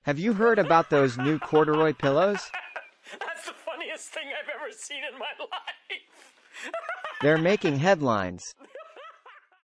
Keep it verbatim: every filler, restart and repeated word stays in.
Have you heard about those new corduroy pillows? That's the funniest thing I've ever seen in my life. They're making headlines.